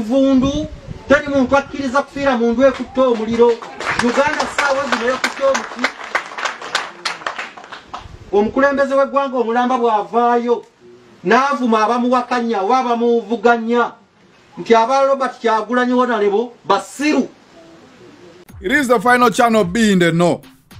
Kivundu teri muntu akkiriza kufiira mundu ekutte omuliro. Uganda saawa zino ekutte omuti. Omukulembeze w'eggwanga omulamba bw'avaayo n'avuma abamuwakanya oba abamuvuganya nti aba Robert Kyagulanyi Honorable basiru. It is the final channel B in the no.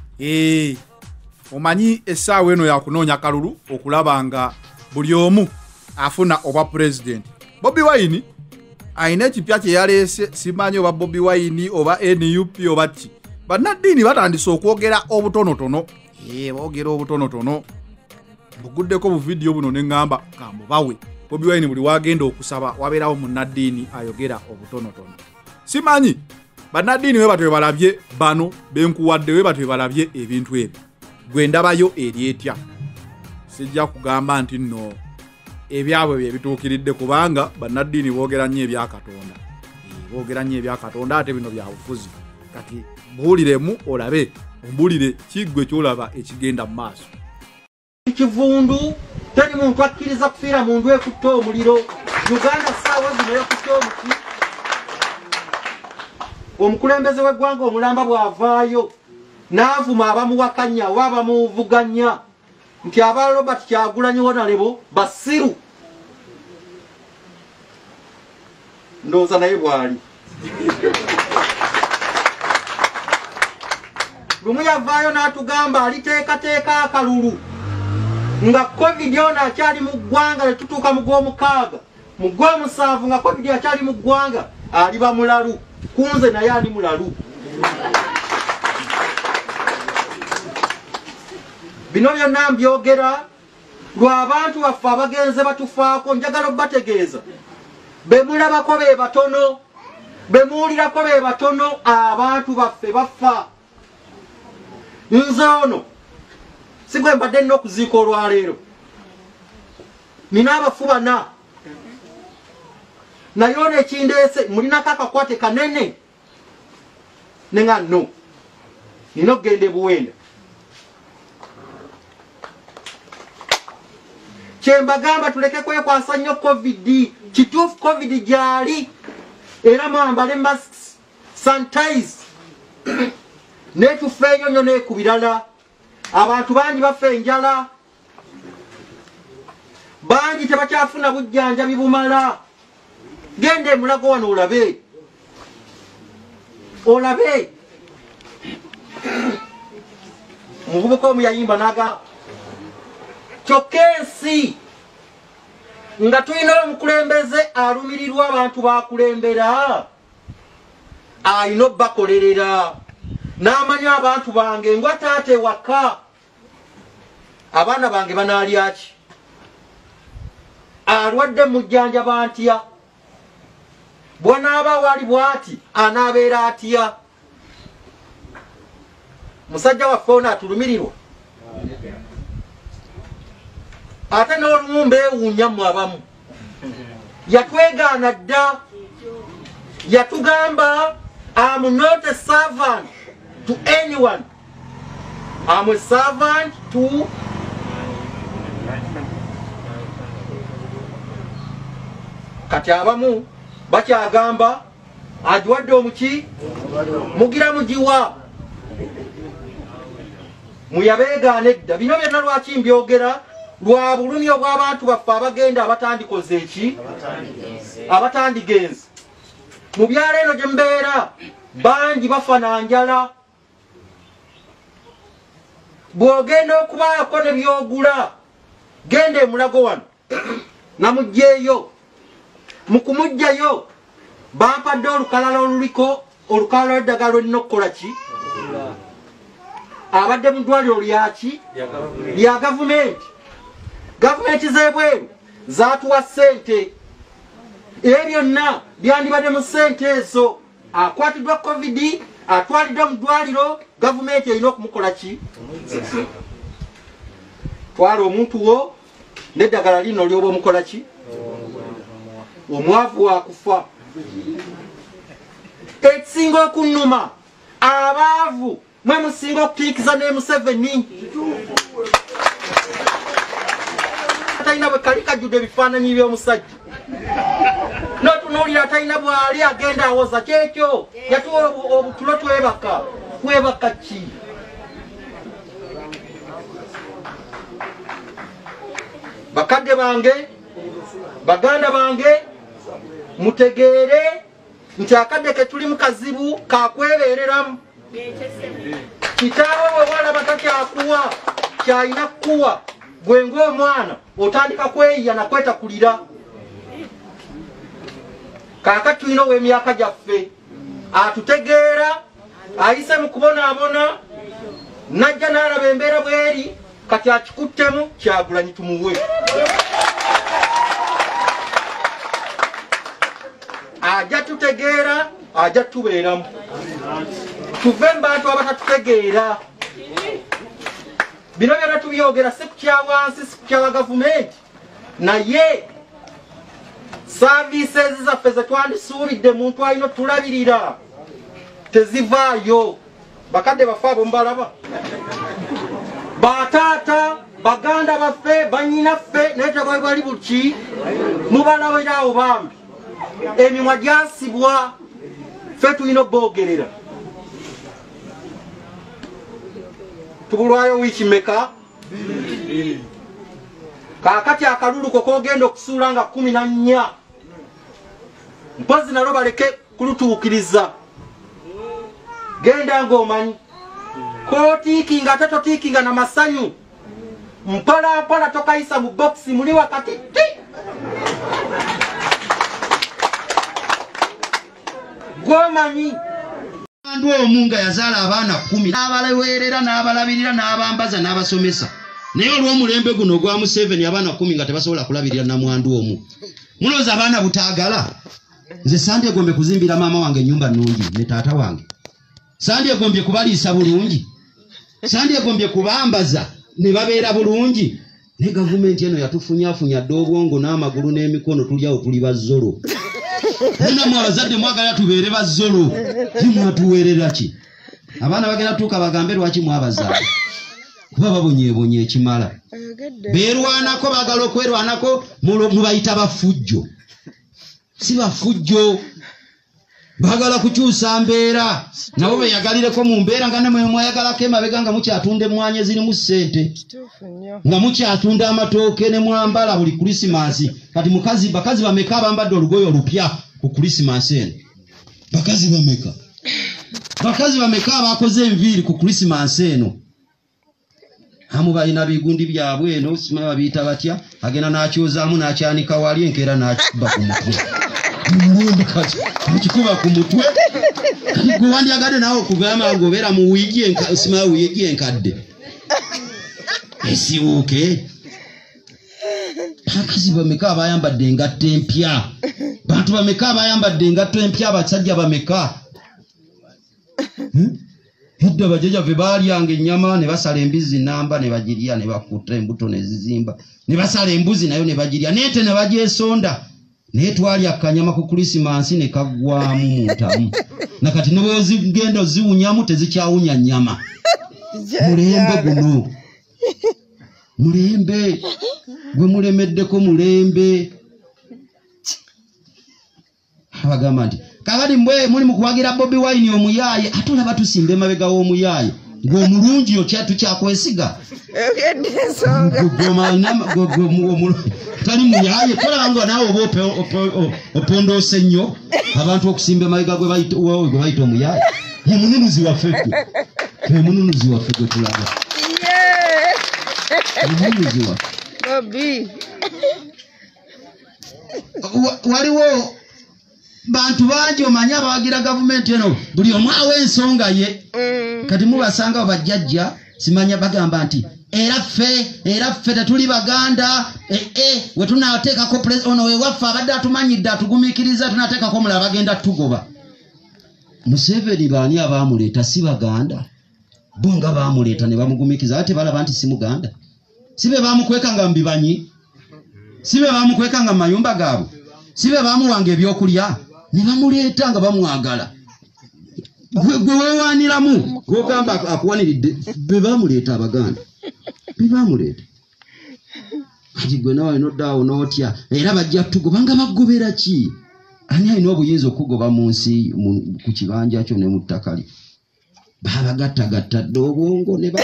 Omanyi essaawa eno yakunoonya kalulu okulaba nga buli omu afuna oba president. Bobi Wine ayina ekipya kye yaleese, simanyi oba Bobi Wine oba NUP oba ki. Bannaddiini batandise okwogera obutonotono. Boogera obutonotono. Buguddeko bu video buno ne ngamba kambubawe. Bobi Wine buli wagenda okusaba wabeerawo munnaddiini ayogera obutonotono. Simanyi bannaddiini we batwe balabye bano benkuwadde we batwe balabye ebintu ebyo. Gwe ndabayo eri etya. Sijja kugamba nti nno ebyabwe bye bituukiridde kubanga bannaddiini boogera nnyo ebya Katonda. Boogera nnyo ebya Katonda ate bino bya bufuzi. Kati buuliremu olabe, ombulire kiggwe kyolaba ekigenda mu maaso. Kivundu teri muntu akkiriza kufiira mundu ekutte omuliro. Uganda saawa zino ekutte omuti. Omukulembeze w'eggwanga omulamba bw'avaayo n'avuma abamuwakanya oba abamuvuganya nti aba Robert Kyagulanyi Honorable basiru. Ndowooza naye bw'ali. Lumu yavaayo n'atugamba aliteekateeka akalulu nga COVID ono akyali mu ggwanga ne tutuuka mu gw'omukaaga. Mu gw'omusanvu nga COVID akyali mu ggwanga aliba mulalu. Kunze naye ani mulalu. Bino byonna mbyogera lw'abantu baffe abagenze batufaako. Njagala obbategeeza be mulabako be batono, be muwulirako be batono, abantu baffe bafa. Nze ono sigwe mbadde nnina okuziika olwaleero. Nina abafu bana. Naye ono ekindeese mulinako akakwate kanene. Ne nga no. Nina okugenda ebuwenda. Kyembagamba tuleke kwekwasa nnyo COVID. Kituufu COVID gyali. Era mwambale masks, sanitize. Netufe ennyo ne ku birala. Abantu bangi bafa enjala. Bangi tebakyafuna bujjanjabi bumala. Genda emulago wano olabe. Olabe. Omuvubuka omu yayimba naga kyokka ensi nga tulina omukulembeze alumirirwa abantu bakulembera ayina obbakolerera n'amanya abantu bange ngwa taate waka abaana bange banaalya ki, alwadde mujjanjaba antya, bw'anaaba wali bw'ati anaabeera atya. Musajja waffe ono atulumirirwa ate n'olumu mbeewuunya mu abamu. Yatwegaana dda, yatugamba I'm not a servant to anyone. I'm a servant to kati abamu bakyagamba agiwadde omuki mugira mugiwa. Muyabeegaana edda. Bino byonna lwaki mbyogera? Lwa bulumi obw'abantu baffe abagenda abatandikoze eki? Abatandigenze. Mu byalo eno gye mbeera bangi bafa na njala. Bw'ogenda okubaako ne byogula genda emulago wano namuggyeeyo. Mu kumugjayo bampadde olukalala oluliko olukalala lw'eddagala lw'olina okukola ki? Abadde mu ddwaliro lyaki? Lya gavumenti. Gavumenti z'ebweru zaatuwa ssente. Ebyo byonna byandibadde mu ssente ezo. Akwatiddwa COVID, atwaliddwa mu ddwaliro, gavumenti erina okumukola ki? Twala omuntu wo n'eddagala lino lyoba omukola ki? Omwavu wakufa. Ekisinga okunnuma abaavu mwe musinga okutiikiza ne Museveni. Talina bwe kali kajjudde ebifaananyi by'omusajja. bw'atunuulira talina bw'ali agenda awoza kyekyo yatuwa obutulo twebaka ki bakadde bange baganda bange mutegeere nti akadde ke tuli mu kazibu kakwebeereramu kitaawe bwe walaba takyakuwa kyalina kukuwa gwe ng'omwana otandika kweyiya nakwetakulira kaakati tulina ow'emyaka gyaffe atutegeera ayise mu kubonaabona najja n'alaba embeera bweri kati akikuttemu Kyagulanyi tumuwe ajja tutegeera ajja tubeeramu tuve mu bantu abatatutegeera bino byonna tubyogera si ku kya wansi si ku kya gavumenti naye services zaffe ze twandisuubidde muntu alina tulabirira tezivaayo bakadde baffe abo mubalaba bataata baganda baffe banyinaffe naye tebali buki mubalabirawo bambi emimwa gyasibwa ffe tulina oboogerera tubulwayo wiiki meka kaakati akaluluko kogenda okusuula nga 14 mpozi nalo baleke kulutuukiriza genda ng'omanyi kootiikinga ate totiikinga na masanyu mpolampola tokayisa mu bokisi muli wakati ti gwomanyi Andu omunga yazaala abaana 10 n'abalewerera n'abalabirira n'abambaza n'abasomesa naye olw'omulembe guno gwa Museveni abaana 10 nga tebasobola kulabirira na mwandu omu mulowooza abaana butaagala nze sandyegombye kuzimbira maama wange ennyumba nnungi ne taata wange sandyegombye kubaliisa bulungi sandyegombye kubambaza ne babeera bulungi ne gavumenti eno yatufunyafunya dde obwongo n'amagulu n'emikono tulyawo tuli bazzolo Nina mwabazadde mwagala tubeere bazzolo timwatuweerera ki abaana bagenda tuuka bagambe lwaki mwabazaala kuba babonyeebonye ekimala beerwanako baagala okwerwanako mubayita bafujjo si bafujjo baagala kukyusa mbeera nabo beyagalireko mu mbeera nga nemwe mwayagalako emabega nga mukyatunda emmwanyi ezirimu ssente nga mukyatunda amatooke ne mwambala buli Krisimansi kati bakazi bameka abambadde olugoye olupya ku Krisimansi eno bakazi bameka abakoze enviiri ku Krisimansi eno amu balina bigundi byabwe eno simanyi babiyita batya agenda n'akyozaamu n'akyanika wali enkeera n'akikuba ku mutwe akikuba ku mutwe kati gwe wandyagadde nawe okugamba ng'obeera mu wiigi simanyi wiigi enkadde esiwuuke bakazi bameka abayambadde engatto empya bantu bameka abayambadde engatto empya abasajja bameka edda bajjajjaffe baalyanga ennyama ne basala embizi namba ne bagirya ne bakutta embuto ne zizimba ne basala embuzi nayo ne bagirya n'ente ne bagyesonda naye twalya akanyama ku Krisimansi ne kaggwamu mu ntamu nakati ne bwezigenda oziwunyamu tezikyawunya nnyama mulembe guno mulembe gwe mulemeddeko mulembe abagamba nti kakati mbwe muli mukuwagira Bobi Wine omuyaaye ate olaba tusimba emabega w'omuyaaye ng'omulungi tukyakwesiga tali muyaaye tolaba nga naawe oba opondoose nnyo abantu okusimba emabega gwe bayita omuyaaye omununuzi waffe gwe omununuzi waffe gwe tulaba omununuzi waffe waliwo bantu bangi omanyi abawagira gavumenti eno buli omu awa ensonga ye kati mubasanga bajjajja simanya bagamba nti era ffe tetuli baganda we tunateekako ono wewaffe abadde atumanyidde atugumiikiriza tunateekako omulala bagenda tugoba Museveni baani abaamuleeta si baganda bo nga baamuleeta ne bamugumiikiriza ate balaba nti si muganda si be baamukweka nga mbibanyi si be baamukweka nga mayumba gaabwe si be baamuwanga ebyokulya ne bamuleeta nga bamwagala gwe weewaaniramu gwogamba akuwaniridde be baamuleeta abaganda be baamuleeta kati gwe nawe nodaawo n'otya era bajja tugoba nga bagobera ki ani alina obuyinza okugoba mu nsi ku kibanja kyo ne mu ttaka lye babagattagatta dde obwongo ne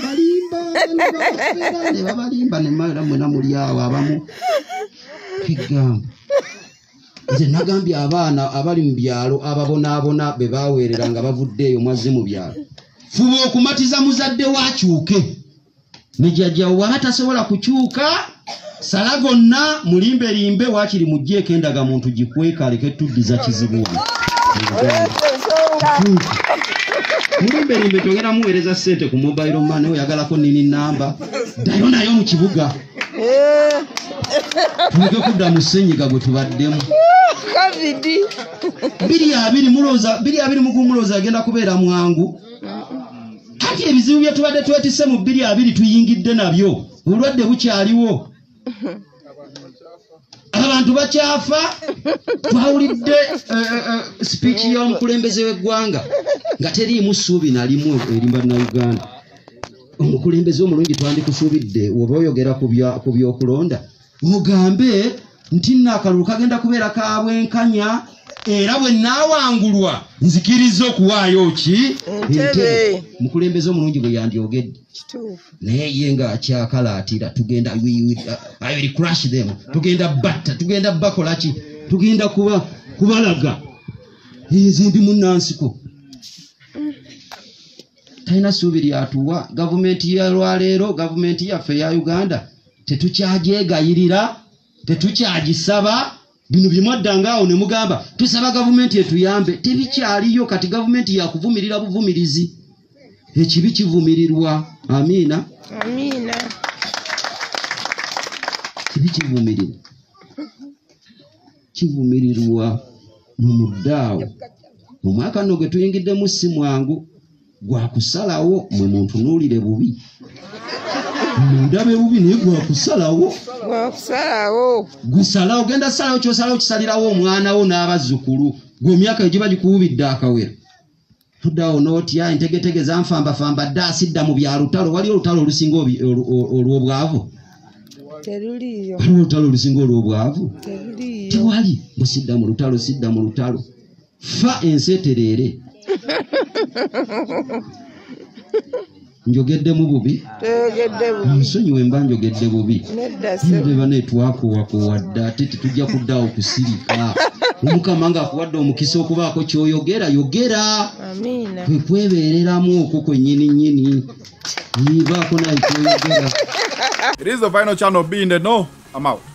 babalimba ne mwena muli awo abamu kigamba nze nagambye abaana abali mu byalo ababonaabona be baweerera nga bavudde eyo mwazze mu byalo fuba okumatiza muzadde wakyuke nejjajjawo bw'aba tasobola kukyuka sala gonna mulimberimbe waakiri mugjeeko endaga muntu gikweka aleke tuddiza kizibu mulimberimbe togera muweereza ssente ku mobile money oyagalako nini namba ddayo nayo mu kibuga tuleke kudda mu ssenyiga gwe tubaddemu biri abiri mugumulooza agenda kubeera mwangu kati ebizibu bye tubadde twetisse mu 2 tuyingidde nabyo obulwadde bukyaliwo abantu bakyafa twawulidde speech y'omukulembeze w'eggwanga nga teriimu ssuubi nalimu erimba na Uganda omukulembeze omulungi twandikusuubidde oba oyogera ku byokulonda ogambe nti akalulu kagenda kubeera kabwenkanya era bwe naawangulwa nzikiriza okuwaayo ki entebe mukulembeze omulungi bwe yandyogedde naye ye nga akyakalaatira tugenda I will crush them tugenda batta tugenda bakola ki tugenda kubalaga ezindi munnansiko talina ssuubi lyatuwa gavumenti ya lwaleero gavumenti yaffe ya Uganda tetukyagegayirira tetukyagisaba bino byemwaddanga awo ne mugamba tusaba gavumenti etuyambe tebikyaliyo kati gavumenti yakuvumirira buvumirizi ekibi kivumirirwa amiina kibi kivumirirwa mu muddaawo mu mwaka nno gwe tuyingiddemu si mwangu gwakusalawo mwe muntunuulire bubi mundabe bubi naye gwakusalawo gusalawo genda salawo kyosalawo kisalirawo omwana wo n'abazzukulu gwe emyaka egiba gikuwubidde akawera tuddawo n'otya entegetege zanfambafamba dda asidda mu byalutalo wali olutalo olusinga olw'obwavu waliwo olutalo olusinga olw'obwavu tewali busidda mu lutalo sidda mu lutalo fa enseetereere njogeddemu bubi nsonyiwe mba njogedde bubi beba netwakowakowa dda ate tetujja kuddaawo kusirika omukama ng'akuwadde omukisa okubaako ky'oyogera yogera kwe kwebeereramu okwo kwennyini yibaako naye kyoyogera. It is the final channel being the no. I'm out.